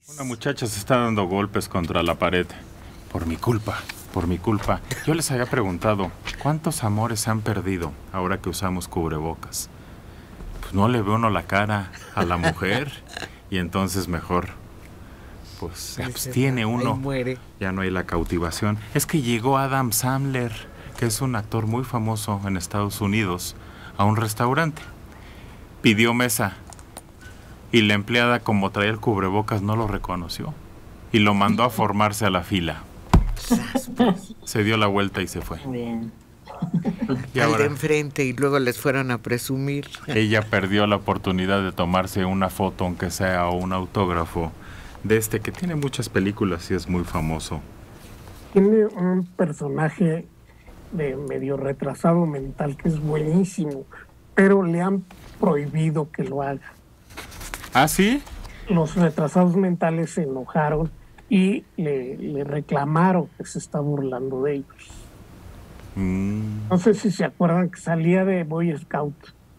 Una muchacha se está dando golpes contra la pared. Por mi culpa, por mi culpa. Yo les había preguntado, ¿cuántos amores se han perdido ahora que usamos cubrebocas? Pues no le ve uno la cara a la mujer y entonces mejor, pues se abstiene uno. Ya no hay la cautivación. Es que llegó Adam Sandler, que es un actor muy famoso en Estados Unidos, a un restaurante. Pidió mesa. Y la empleada, como traía el cubrebocas, no lo reconoció. Y lo mandó a formarse a la fila. Se dio la vuelta y se fue. Bien. Y al ahora, de enfrente, y luego les fueron a presumir. ella perdió la oportunidad de tomarse una foto, aunque sea, o un autógrafo, de este que tiene muchas películas y es muy famoso. Tiene un personaje de medio retrasado mental que es buenísimo, pero le han prohibido que lo haga. ¿Ah, sí? Los retrasados mentales se enojaron y le reclamaron que se está burlando de ellos. No sé si se acuerdan que salía de Boy Scout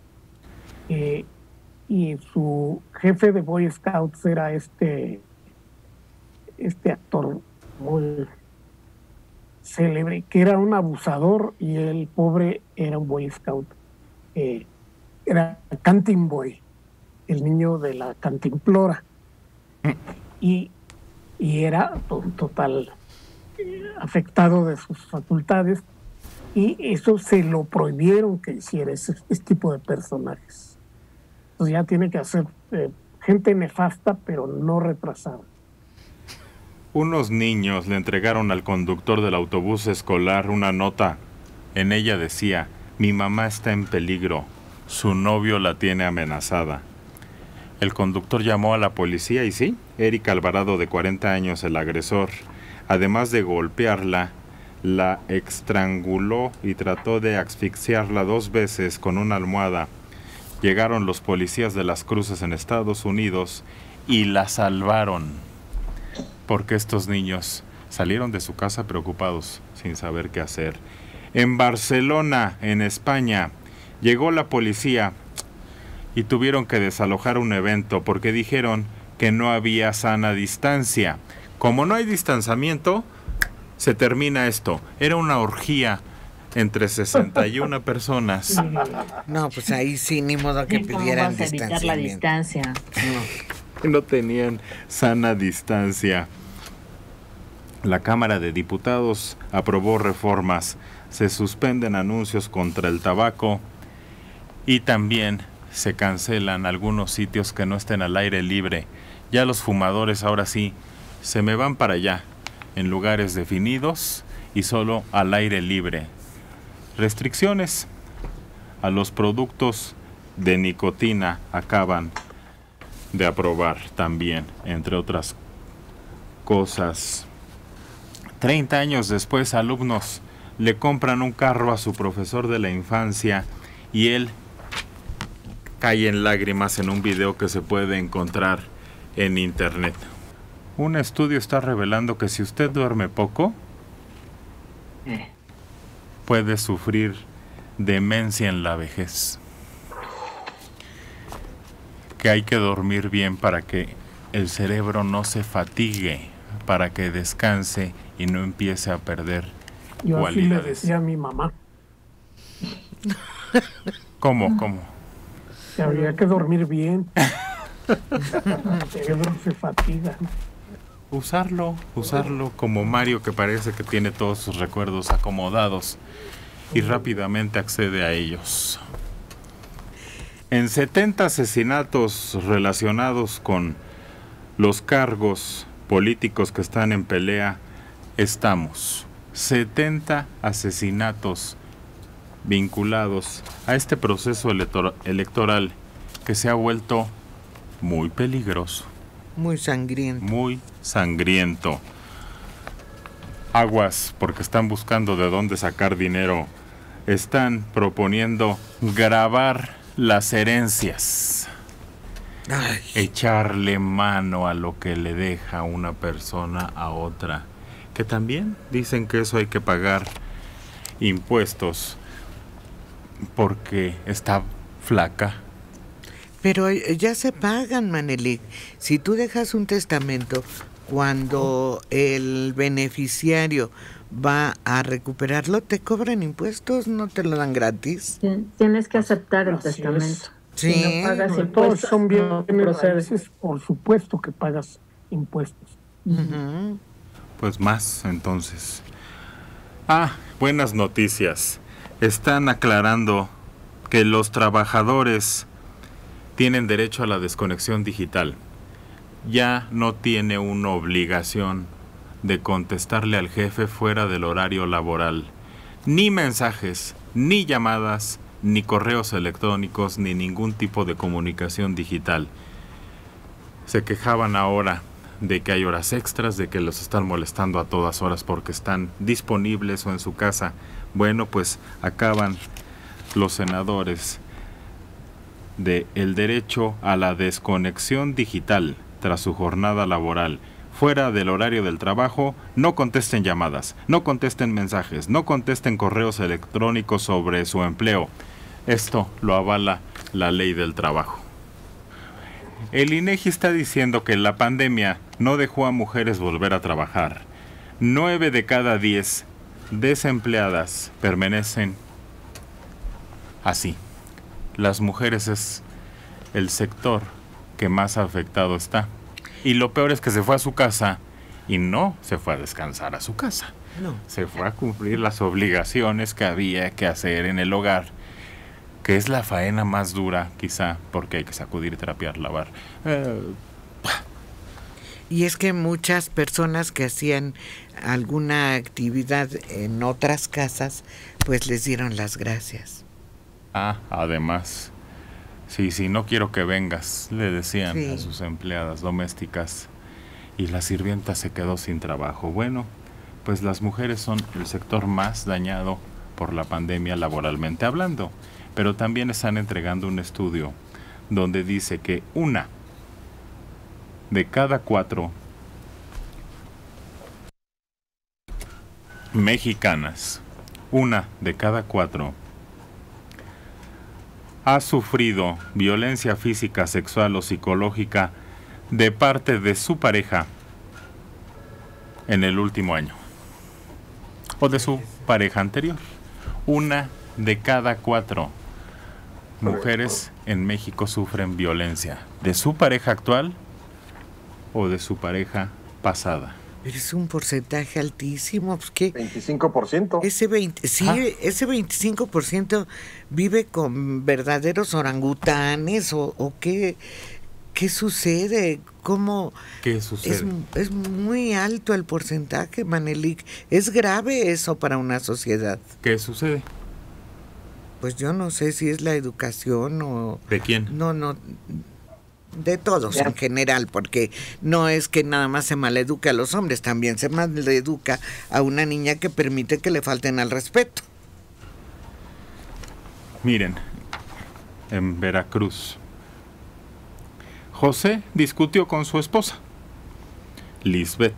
y su jefe de Boy Scouts era este actor muy célebre, que era un abusador, y el pobre era un Boy Scout. Era Canting Boy, el niño de la cantimplora, y era total afectado de sus facultades, y eso se lo prohibieron que hiciera ese tipo de personajes. Entonces ya tiene que hacer gente nefasta, pero no retrasada. Unos niños le entregaron al conductor del autobús escolar una nota. En ella decía, mi mamá está en peligro, su novio la tiene amenazada. El conductor llamó a la policía y sí, Eric Alvarado, de 40 años, el agresor, además de golpearla, la estranguló y trató de asfixiarla 2 veces con una almohada. Llegaron los policías de Las Cruces en Estados Unidos y la salvaron, porque estos niños salieron de su casa preocupados, sin saber qué hacer. En Barcelona, en España, llegó la policía y tuvieron que desalojar un evento porque dijeron que no había sana distancia. Como no hay distanciamiento, se termina esto. Era una orgía entre 61 personas. No, pues ahí sí, ni modo que pidieran ¿Cómo vas a evitar la distanciamiento. distancia? No tenían sana distancia. La Cámara de Diputados aprobó reformas. Se suspenden anuncios contra el tabaco y también se cancelan algunos sitios que no estén al aire libre. Ya los fumadores ahora sí se me van para allá, en lugares definidos y solo al aire libre. Restricciones a los productos de nicotina acaban de aprobar también, entre otras cosas. 30 años después, alumnos le compran un carro a su profesor de la infancia y él cae en lágrimas en un video que se puede encontrar en internet. Un estudio está revelando que si usted duerme poco, puede sufrir demencia en la vejez. Que hay que dormir bien para que el cerebro no se fatigue, para que descanse y no empiece a perder Yo así le cualidades. decía a mi mamá ¿Cómo? que habría que dormir bien. El cerebro se fatiga. Usarlo como Mario, que parece que tiene todos sus recuerdos acomodados y rápidamente accede a ellos. En 70 asesinatos relacionados con los cargos políticos que están en pelea, estamos. 70 asesinatos vinculados a este proceso electoral que se ha vuelto muy peligroso. Muy sangriento. Muy sangriento. Aguas, porque están buscando de dónde sacar dinero. Están proponiendo grabar las herencias. Ay, Echarle mano a lo que le deja una persona a otra. Que también dicen que eso hay que pagar impuestos porque está flaca. Pero ya se pagan, Manelik. Si tú dejas un testamento, cuando el beneficiario va a recuperarlo, te cobran impuestos, no te lo dan gratis. Tienes que aceptar el Así es. testamento. Sí. Si no pagas Todos impuestos, son no bienes procede. raíces, por supuesto que pagas impuestos. Ujú. Pues más, entonces. Buenas noticias. Están aclarando que los trabajadores tienen derecho a la desconexión digital. Ya no tiene una obligación de contestarle al jefe fuera del horario laboral. Ni mensajes, ni llamadas, ni correos electrónicos, ni ningún tipo de comunicación digital. Se quejaban ahora de que hay horas extras, de que los están molestando a todas horas porque están disponibles o en su casa. Bueno, pues acaban los senadores de el derecho a la desconexión digital tras su jornada laboral. Fuera del horario del trabajo, no contesten llamadas, no contesten mensajes, no contesten correos electrónicos sobre su empleo. Esto lo avala la ley del trabajo. El INEGI está diciendo que la pandemia no dejó a mujeres volver a trabajar. 9 de cada 10 desempleadas permanecen así. Las mujeres es el sector que más afectado está. Y lo peor es que se fue a su casa y no se fue a descansar a su casa. No. Se fue a cumplir las obligaciones que había que hacer en el hogar, que es la faena más dura, quizá, porque hay que sacudir, trapear, lavar. Y es que muchas personas que hacían alguna actividad en otras casas, pues les dieron las gracias. Además, sí, no quiero que vengas, le decían Sí. a sus empleadas domésticas, y la sirvienta se quedó sin trabajo. Bueno, pues las mujeres son el sector más dañado por la pandemia laboralmente hablando, pero también están entregando un estudio donde dice que 1 de cada 4 mexicanas, 1 de cada 4 ha sufrido violencia física, sexual o psicológica de parte de su pareja en el último año o de su pareja anterior. 1 de cada 4 mujeres en México sufren violencia de su pareja actual o de su pareja pasada. Pero es un porcentaje altísimo, pues que 25%. ese 25% vive con verdaderos orangutanes o qué sucede, cómo ¿Qué sucede? es muy alto el porcentaje, Manelik. Es grave eso para una sociedad. ¿Qué sucede? Pues yo no sé si es la educación o ¿De quién? no, de todos en general, porque no es que nada más se maleduque a los hombres, también se maleduca a una niña que permite que le falten al respeto. Miren, en Veracruz, José discutió con su esposa, Lisbeth.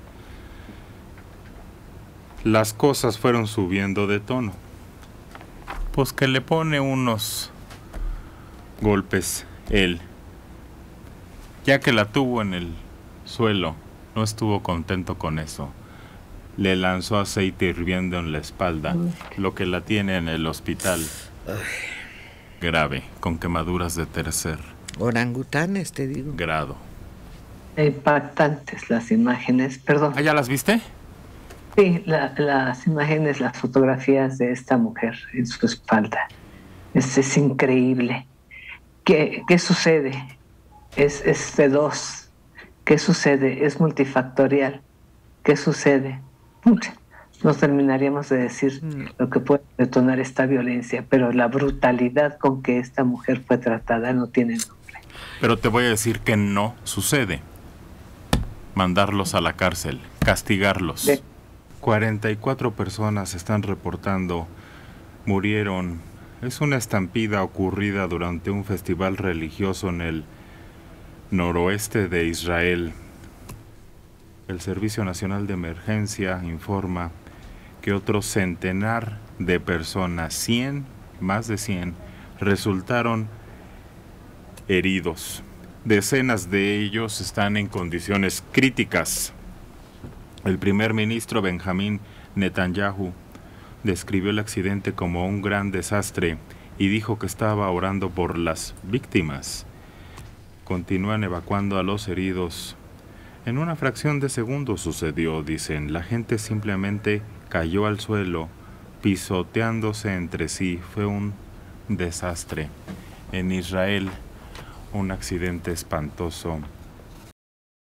Las cosas fueron subiendo de tono. Pues que le pone unos golpes él. Ya que la tuvo en el suelo, no estuvo contento con eso. Le lanzó aceite hirviendo en la espalda, lo que la tiene en el hospital. Grave, con quemaduras de 3er Orangutanes, te digo. grado. Impactantes las imágenes, perdón. ¿Ya las viste? Sí, las imágenes, las fotografías de esta mujer en su espalda. Es increíble. ¿Qué sucede? Es de 2. ¿Qué sucede? Es multifactorial. ¿Qué sucede? Nos terminaríamos de decir lo que puede detonar esta violencia, pero la brutalidad con que esta mujer fue tratada no tiene nombre. Pero te voy a decir que no sucede. Mandarlos a la cárcel, castigarlos. Sí. 44 personas están reportando murieron. Es una estampida ocurrida durante un festival religioso en el noroeste de Israel. El Servicio Nacional de Emergencia informa que otro centenar de personas, 100, más de 100, resultaron heridos. Decenas de ellos están en condiciones críticas. El primer ministro Benjamín Netanyahu describió el accidente como un gran desastre y dijo que estaba orando por las víctimas. Continúan evacuando a los heridos. En una fracción de segundo sucedió, dicen. La gente simplemente cayó al suelo, pisoteándose entre sí. Fue un desastre. En Israel, un accidente espantoso